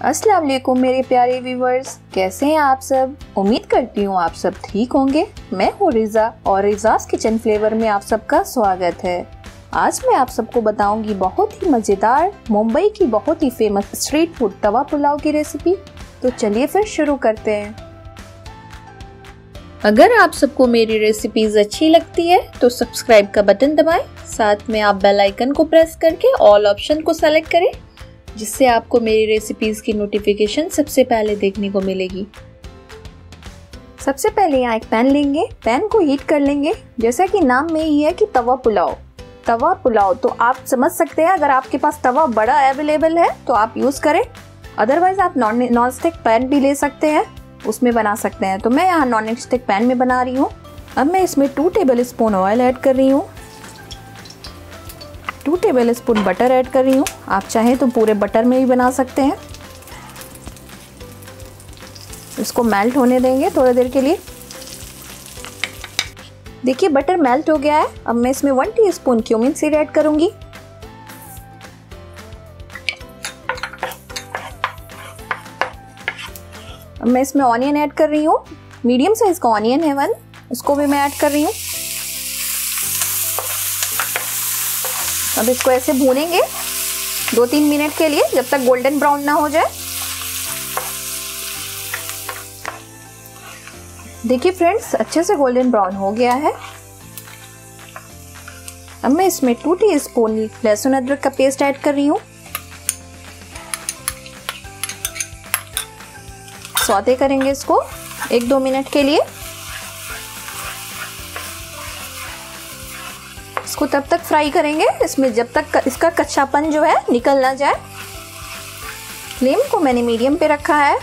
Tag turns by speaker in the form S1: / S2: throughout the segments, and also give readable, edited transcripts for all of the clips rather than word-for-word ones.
S1: अस्सलाम वालेकुम मेरे प्यारे व्यूवर्स, कैसे हैं आप सब। उम्मीद करती हूँ आप सब ठीक होंगे। मैं हूँ रिजा और रिजाज किचन फ्लेवर में आप सबका स्वागत है। आज मैं आप सबको बताऊंगी बहुत ही मज़ेदार मुंबई की बहुत ही famous street food tawa pulao की रेसिपी। तो चलिए फिर शुरू करते हैं। अगर आप सबको मेरी रेसिपीज अच्छी लगती है तो सब्सक्राइब का बटन दबाएं, साथ में आप बेल आइकन को प्रेस करके ऑल ऑप्शन को सेलेक्ट करें, जिससे आपको मेरी रेसिपीज की नोटिफिकेशन सबसे पहले देखने को मिलेगी। सबसे पहले यहाँ एक पैन लेंगे, पैन को हीट कर लेंगे। जैसा कि नाम में ही है कि तवा पुलाव तो आप समझ सकते हैं, अगर आपके पास तवा बड़ा अवेलेबल है तो आप यूज करें, अदरवाइज आप नॉन स्टिक पैन भी ले सकते हैं, उसमें बना सकते हैं। तो मैं यहाँ नॉन स्टिक पैन में बना रही हूँ। अब मैं इसमें 2 टेबल स्पून ऑयल ऐड कर रही हूँ, 2 टेबल स्पून बटर ऐड कर रही हूँ। आप चाहें तो पूरे बटर में भी बना सकते हैं। इसको मेल्ट होने देंगे थोड़ी देर के लिए। देखिए बटर मेल्ट हो गया है। अब मैं इसमें 1 टीस्पून क्यूमिन सीड ऐड करूंगी। अब मैं इसमें ऑनियन ऐड कर रही हूँ, मीडियम साइज का ऑनियन है 1, उसको भी मैं ऐड कर रही हूँ। अब इसको ऐसे भूनेंगे 2-3 मिनट के लिए, जब तक गोल्डन ब्राउन ना हो जाए। देखिए फ्रेंड्स, अच्छे से गोल्डन ब्राउन हो गया है। अब मैं इसमें 2 टीस्पून लहसुन अदरक का पेस्ट ऐड कर रही हूँ। सौते करेंगे इसको 1-2 मिनट के लिए। इसको तब तक फ्राई करेंगे इसमें जब तक इसका कच्चापन जो है निकल ना जाए। फ्लेम को मैंने मीडियम पे रखा है।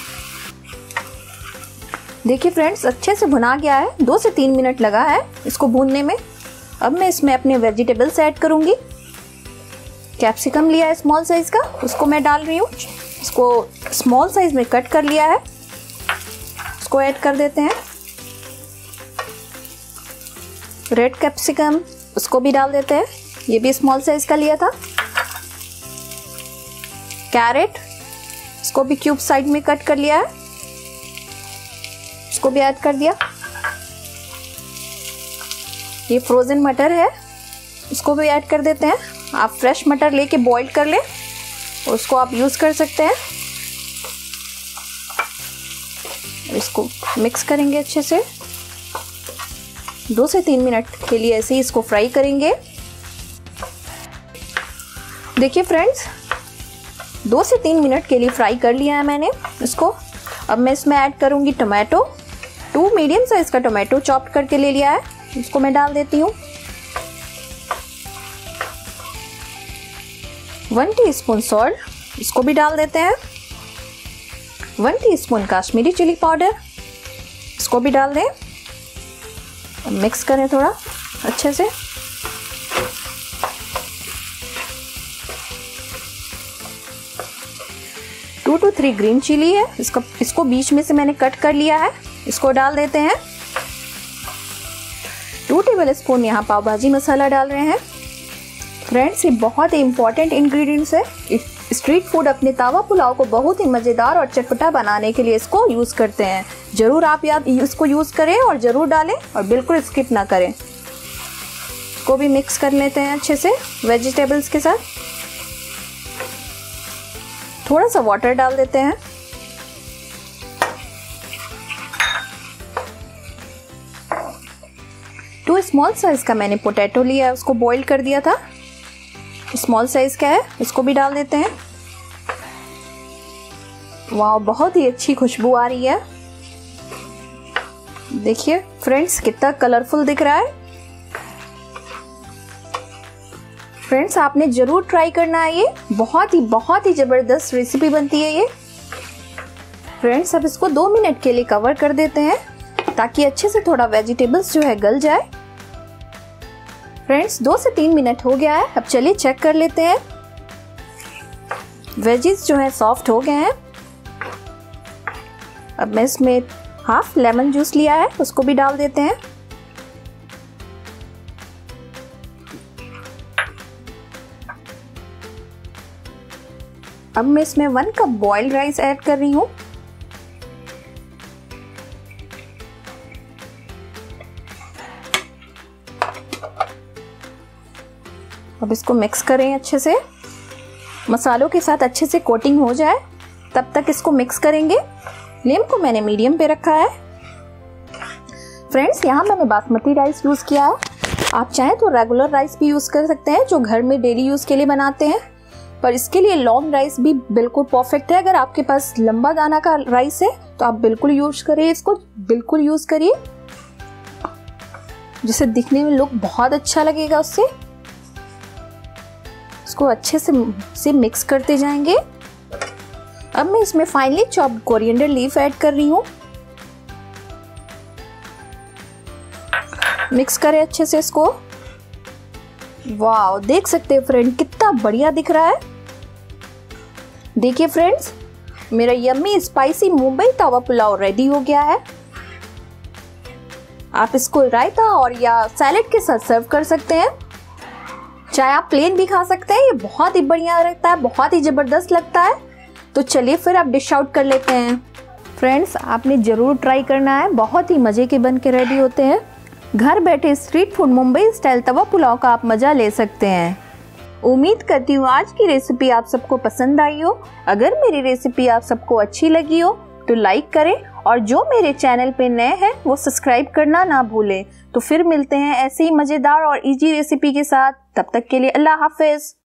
S1: देखिए फ्रेंड्स, अच्छे से भुना गया है, 2 से 3 मिनट लगा है इसको भूनने में। अब मैं इसमें अपने वेजिटेबल्स ऐड करूंगी। कैप्सिकम लिया है स्मॉल साइज का, उसको मैं डाल रही हूँ। इसको स्मॉल साइज में कट कर लिया है, इसको ऐड कर देते हैं। रेड कैप्सिकम, उसको भी डाल देते हैं, ये भी स्मॉल साइज का लिया था। कैरेट, इसको भी क्यूब साइज में कट कर लिया है, इसको भी ऐड कर दिया। ये फ्रोजन मटर है, इसको भी ऐड कर देते हैं। आप फ्रेश मटर लेके बॉईल कर ले, उसको आप यूज कर सकते हैं। इसको मिक्स करेंगे अच्छे से, 2 से 3 मिनट के लिए ऐसे ही इसको फ्राई करेंगे। देखिए फ्रेंड्स, 2 से 3 मिनट के लिए फ्राई कर लिया है मैंने इसको। अब मैं इसमें ऐड करूंगी टोमेटो, 2 मीडियम साइज का टोमेटो चॉप करके ले लिया है, इसको मैं डाल देती हूँ। 1 टीस्पून सॉल्ट, इसको भी डाल देते हैं। 1 टीस्पून कश्मीरी चिली पाउडर, इसको भी डाल दें। मिक्स करें थोड़ा अच्छे से। टू to 3 ग्रीन चिली है, इसको बीच में से मैंने कट कर लिया है, इसको डाल देते हैं। 2 टेबल स्पून यहाँ पाव भाजी मसाला डाल रहे हैं। फ्रेंड्स, ये बहुत ही इंपॉर्टेंट इंग्रेडिएंट्स है। स्ट्रीट फूड अपने तवा पुलाव को बहुत ही मज़ेदार और चटपटा बनाने के लिए इसको यूज़ करते हैं। ज़रूर आप इसको यूज़ करें और ज़रूर डालें और बिल्कुल स्किप ना करें। इसको भी मिक्स कर लेते हैं अच्छे से वेजिटेबल्स के साथ। थोड़ा सा वाटर डाल देते हैं। टू स्मॉल साइज का मैंने पोटैटो लिया है, उसको बॉईल कर दिया था, स्मॉल साइज का है, इसको भी डाल देते हैं। वाह, बहुत ही अच्छी खुशबू आ रही है। देखिए फ्रेंड्स, कितना कलरफुल दिख रहा है। फ्रेंड्स, आपने जरूर ट्राई करना है, ये बहुत ही जबरदस्त रेसिपी बनती है ये। फ्रेंड्स, अब इसको 2 मिनट के लिए कवर कर देते हैं ताकि अच्छे से थोड़ा वेजिटेबल्स जो है गल जाए। फ्रेंड्स, 2 से 3 मिनट हो गया है। अब चलिए चेक कर लेते हैं। वेजिस जो है सॉफ्ट हो गए हैं। अब मैं इसमें हाफ लेमन जूस लिया है, उसको भी डाल देते हैं। अब मैं इसमें 1 कप बॉइल्ड राइस ऐड कर रही हूँ। अब इसको मिक्स करें अच्छे से, मसालों के साथ अच्छे से कोटिंग हो जाए तब तक इसको मिक्स करेंगे। फ्लेम को मैंने मीडियम पे रखा है। फ्रेंड्स, यहाँ मैंने बासमती राइस यूज़ किया है। आप चाहें तो रेगुलर राइस भी यूज़ कर सकते हैं जो घर में डेली यूज़ के लिए बनाते हैं, पर इसके लिए लॉन्ग राइस भी बिल्कुल परफेक्ट है। अगर आपके पास लंबा दाना का राइस है तो आप बिल्कुल यूज़ करिए, इसको बिल्कुल यूज़ करिए, जिससे दिखने में लुक बहुत अच्छा लगेगा। उससे इसको अच्छे से मिक्स करते जाएंगे। अब मैं इसमें finally chopped coriander leaf add कर रही हूँ। मिक्स करें अच्छे से इसको। वाव, देख सकते हैं फ्रेंड कितना बढ़िया दिख रहा है। देखिए फ्रेंड्स, मेरा yummy spicy Mumbai tawa pulao ready हो गया है। आप इसको रायता और या सैलेड के साथ सर्व कर सकते हैं, चाहे आप प्लेन भी खा सकते हैं। ये बहुत ही बढ़िया लगता है, बहुत ही जबरदस्त लगता है। तो चलिए फिर आप डिश आउट कर लेते हैं। फ्रेंड्स, आपने ज़रूर ट्राई करना है, बहुत ही मज़े के बन के रेडी होते हैं। घर बैठे street food Mumbai style tawa pulao का आप मज़ा ले सकते हैं। उम्मीद करती हूँ आज की रेसिपी आप सबको पसंद आई हो। अगर मेरी रेसिपी आप सबको अच्छी लगी हो तो लाइक करें, और जो मेरे चैनल पे नए हैं वो सब्सक्राइब करना ना भूलें। तो फिर मिलते हैं ऐसे ही मज़ेदार और इजी रेसिपी के साथ। तब तक के लिए अल्लाह हाफिज़।